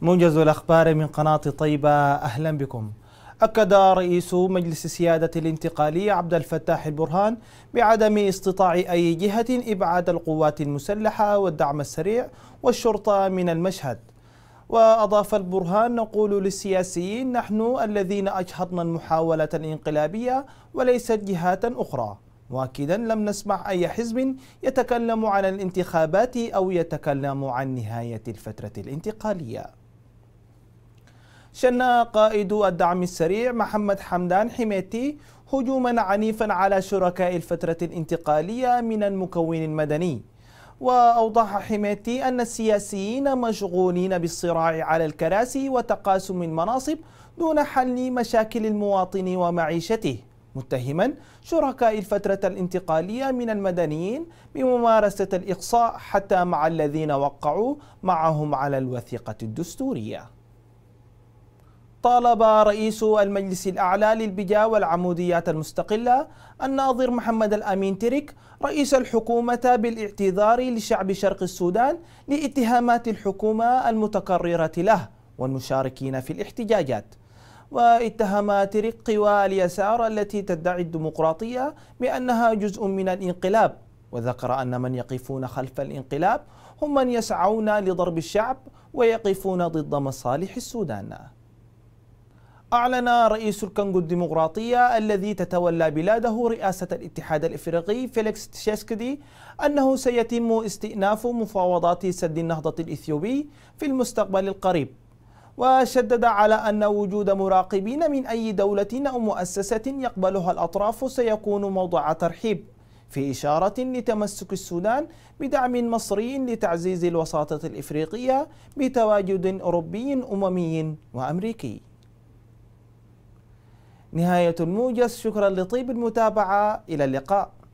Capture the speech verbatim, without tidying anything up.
موجز الأخبار من قناة طيبة، أهلا بكم. أكد رئيس مجلس السيادة الانتقالي عبد الفتاح البرهان بعدم استطاع أي جهة إبعاد القوات المسلحة والدعم السريع والشرطة من المشهد. وأضاف البرهان: نقول للسياسيين نحن الذين أجهضنا المحاولة الانقلابية وليست جهات أخرى، مؤكدا لم نسمع أي حزب يتكلم عن الانتخابات أو يتكلم عن نهاية الفترة الانتقالية. شن قائد الدعم السريع محمد حمدان حميتي هجوما عنيفا على شركاء الفترة الانتقالية من المكون المدني. وأوضح حميتي أن السياسيين مشغولين بالصراع على الكراسي وتقاسم المناصب دون حل مشاكل المواطن ومعيشته، متهما شركاء الفترة الانتقالية من المدنيين بممارسة الإقصاء حتى مع الذين وقعوا معهم على الوثيقة الدستورية. طالب رئيس المجلس الأعلى للبيئة والعموديات المستقلة الناظر محمد الأمين ترك رئيس الحكومة بالاعتذار لشعب شرق السودان لاتهامات الحكومة المتكررة له والمشاركين في الاحتجاجات. واتهم ترك قوى اليسار التي تدعي الديمقراطية بأنها جزء من الانقلاب، وذكر أن من يقفون خلف الانقلاب هم من يسعون لضرب الشعب ويقفون ضد مصالح السودان. أعلن رئيس الكونغو الديمقراطية الذي تتولى بلاده رئاسة الاتحاد الإفريقي فيليكس تشيسكدي أنه سيتم استئناف مفاوضات سد النهضة الإثيوبي في المستقبل القريب، وشدد على أن وجود مراقبين من أي دولة أو مؤسسة يقبلها الأطراف سيكون موضع ترحيب، في إشارة لتمسك السودان بدعم مصري لتعزيز الوساطة الإفريقية بتواجد أوروبي أممي وأمريكي. نهاية الموجز، شكرا لطيب المتابعة، إلى اللقاء.